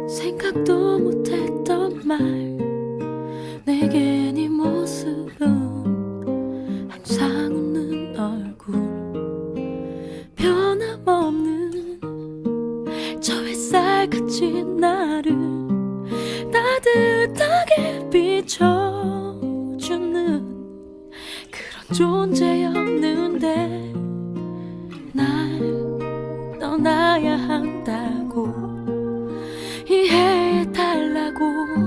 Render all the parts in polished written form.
생각도 못했던 말, 내게 네 모습은 항상 웃는 얼굴, 변함없는 저 햇살 같이 나를 따뜻하게 비춰주는 그런 존재였는데 날 떠나야 한다고 이해해달라고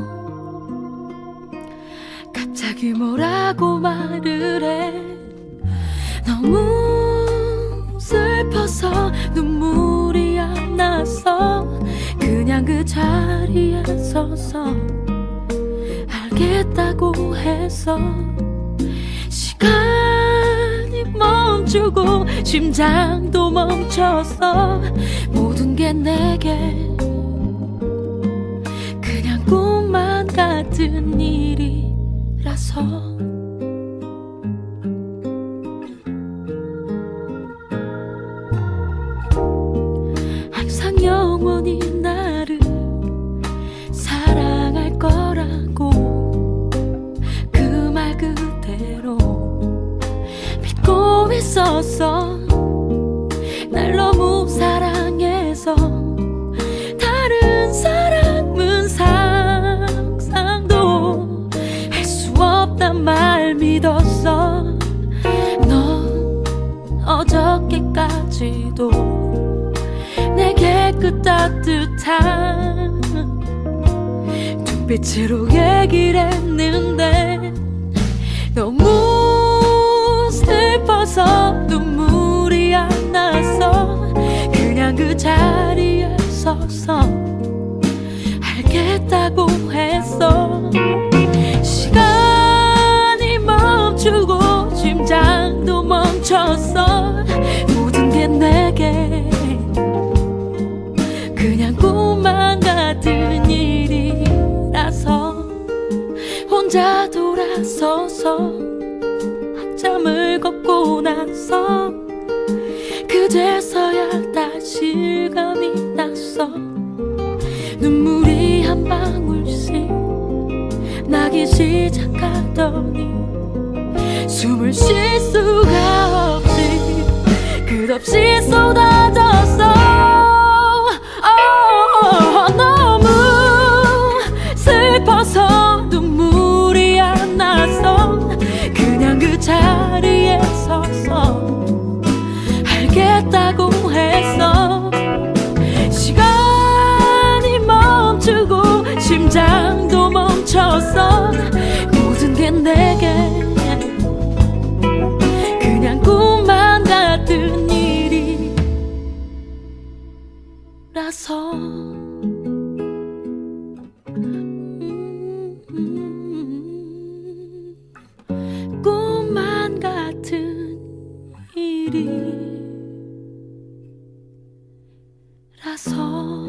갑자기 뭐라고 말을 해. 너무 슬퍼서 눈물이 안 나서 그냥 그 자리에 서서 알겠다고 해서 시간이 멈추고 심장도 멈춰서 모든 게 내게 그냥 꿈만 같은 일이라서 항상 영원히 나를 사랑할 거라고 그 말 그대로 믿고 있었어. 날 너무 사랑해서 다른 사람은 상상도 할 수 없단 말 믿었어. 넌 어저께까지도 내게 그 따뜻한 눈빛으로 얘기를 했는데 너무 슬퍼서 눈물이 안 나서 그냥 그 자리에 서서 알겠다고 했어. 시간이 멈추고 심장도 멈췄어. 모든 게 내게 그냥 꿈만 같은 일이라서 혼자 돌아서서 한참을 걷고 나서 그제서야 다시 실감이 났어. 눈물이 한 방울씩 나기 시작하더니 숨을 쉴 수가 없이 끝없이 쏟아졌어. 너무 슬퍼서 눈물이 안 나서 그냥 그 자리에 서서 알겠다고 했어. 시간이 멈추고 심장도 멈췄어. 모든 게 내게 그냥 꿈만 같은 일이라서 꿈만 같은 일이라서